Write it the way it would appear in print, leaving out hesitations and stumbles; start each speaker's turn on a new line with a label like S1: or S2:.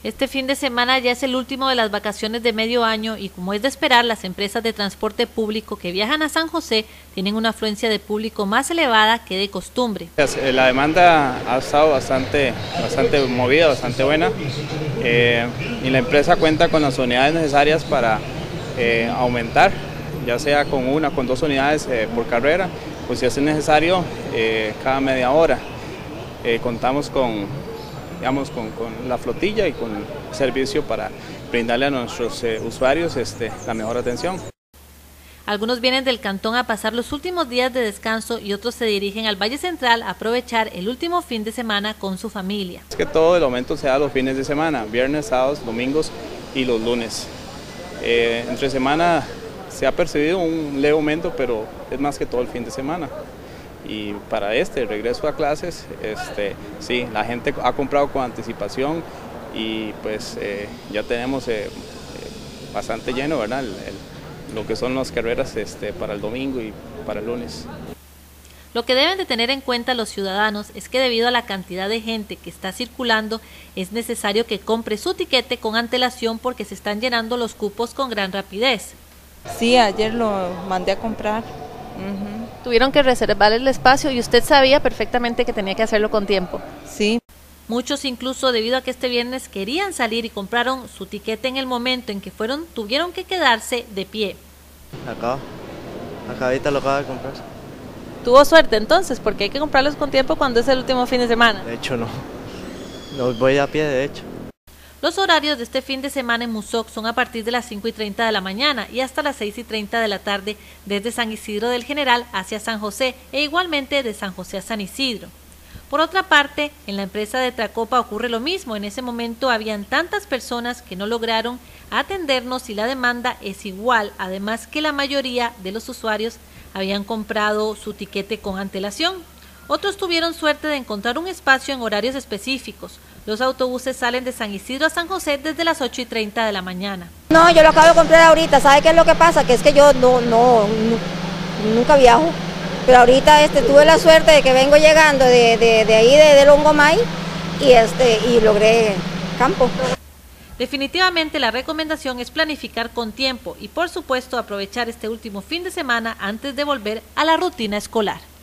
S1: Este fin de semana ya es el último de las vacaciones de medio año y como es de esperar, las empresas de transporte público que viajan a San José tienen una afluencia de público más elevada que de costumbre.
S2: La demanda ha estado bastante movida, bastante buena y la empresa cuenta con las unidades necesarias para aumentar, ya sea con una, con 2 unidades por carrera, pues si es necesario cada media hora. Contamos con la flotilla y con servicio para brindarle a nuestros usuarios la mejor atención.
S1: Algunos vienen del cantón a pasar los últimos días de descanso y otros se dirigen al Valle Central a aprovechar el último fin de semana con su familia.
S2: Es que todo el aumento se da los fines de semana, viernes, sábados, domingos y los lunes. Entre semana se ha percibido un leve aumento, pero es más que todo el fin de semana. Y para el regreso a clases, sí, la gente ha comprado con anticipación y pues ya tenemos bastante lleno, ¿verdad? Lo que son las carreras para el domingo y para el lunes.
S1: Lo que deben de tener en cuenta los ciudadanos es que debido a la cantidad de gente que está circulando, es necesario que compre su tiquete con antelación porque se están llenando los cupos con gran rapidez.
S3: Sí, ayer lo mandé a comprar.
S1: Tuvieron que reservar el espacio y usted sabía perfectamente que tenía que hacerlo con tiempo.
S3: Sí.
S1: Muchos incluso debido a que este viernes querían salir y compraron su tiquete en el momento en que fueron, tuvieron que quedarse de pie.
S4: Acá ahorita lo acabo de comprar.
S1: Tuvo suerte entonces, porque hay que comprarlos con tiempo cuando es el último fin de semana.
S4: De hecho no voy a pie de hecho.
S1: Los horarios de este fin de semana en Musoc son a partir de las 5:30 de la mañana y hasta las 6:30 de la tarde desde San Isidro del General hacia San José e igualmente de San José a San Isidro. Por otra parte, en la empresa de Tracopa ocurre lo mismo. En ese momento habían tantas personas que no lograron atendernos y la demanda es igual, además que la mayoría de los usuarios habían comprado su tiquete con antelación. Otros tuvieron suerte de encontrar un espacio en horarios específicos. Los autobuses salen de San Isidro a San José desde las 8:30 de la mañana.
S5: No, yo lo acabo de comprar ahorita. ¿Sabe qué es lo que pasa? Que es que yo nunca viajo. Pero ahorita tuve la suerte de que vengo llegando de ahí de Longomay y logré campo.
S1: Definitivamente la recomendación es planificar con tiempo y por supuesto aprovechar este último fin de semana antes de volver a la rutina escolar.